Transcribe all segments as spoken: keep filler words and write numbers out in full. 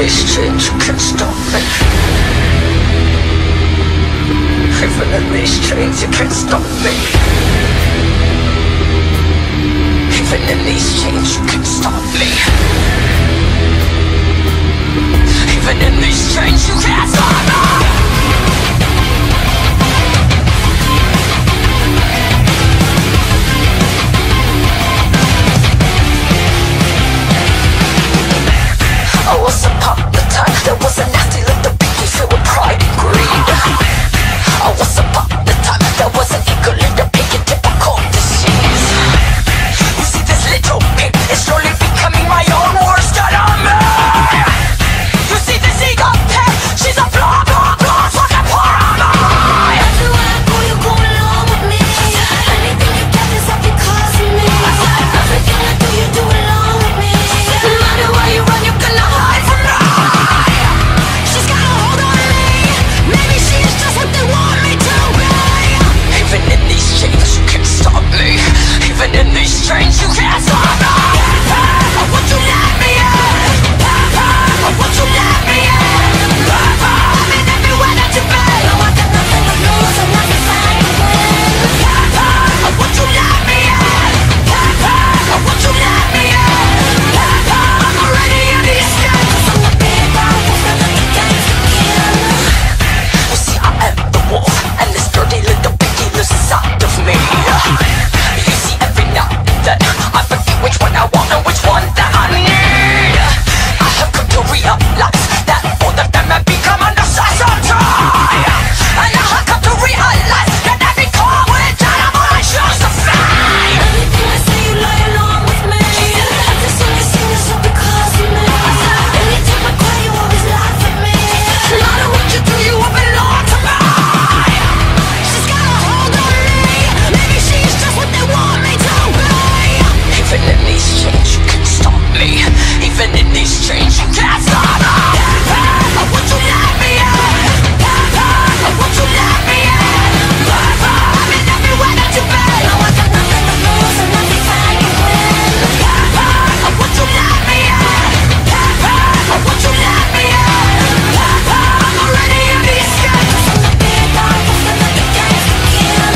these chains, you can't stop me. Even in these chains, you can't stop me. Even in these chains, you can't stop me. Even in these chains, you can't stop me. I was upon the time, there was a nasty little piggy filled with pride and greed. I was upon the time, there was an eagle little piggy typical disease. You see this little pig is slowly becoming my own worst enemy. You see this eagle pig, she's a blah blah blah fucking poor on me. Everywhere I go you go along with me. Anything you get is up because of me. Everything I do you do along with me. No matter where you run you're gonna hide from me. She's got a hold on me. Maybe she's just what they want me to be. Even in these chains you can't stop me. Even in these chains you can't stop me. I want you let me in. I want you let me in. I'm in everywhere that you be. No, I got nothing to lose and nothing to win. I want you let me in. I want you let me in. I'm already in these chains. 'Cause I'm the big bad wolf that let the gangs begin. You see I am the wolf and this dirty little piggy lives inside of me. You see every now and then I forget which one I want and which one that I need. I have come to realize that all of them have become a necessity. And I have come to realize that every core with animal I choose to feed. Everything I say you lie along with me. Every song you sing is all because of me. Anytime I cry you always laugh at me. No matter what you do you will belong to me. She's got a hold on me. Maybe she's just what they want me to be. Even in these chains you can't stop me. Even in these chains you can't stop me. I want you let me in. I want you let me in. I'm in everywhere that you be. No, I got nothing to lose and nothing to win. I want you let me in. I want you let me in. I'm already in these chains. 'Cause I'm the big bad wolf that let the gangs begin.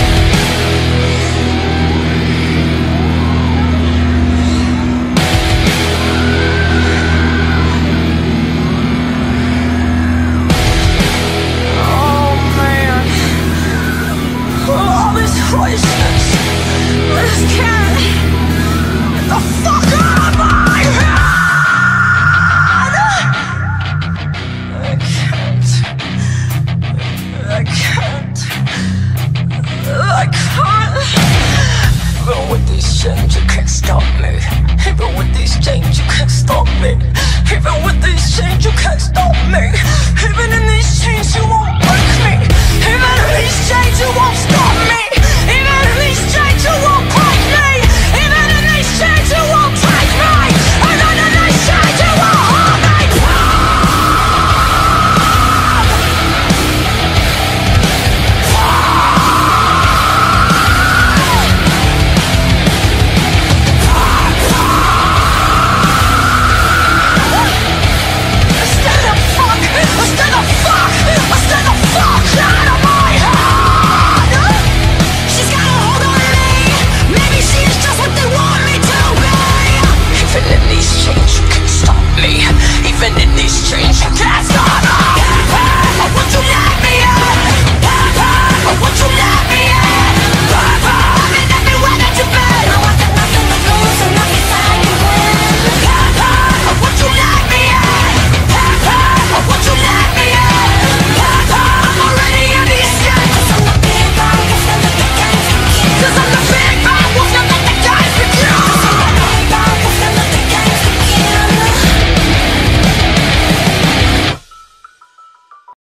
Oh man, all this craziness, this can't get the fuck out of my head. I can't, I can't, I can't. Even with these chains you can't stop me. Even with these chains you can't stop me. Even with these chains you can't stop me.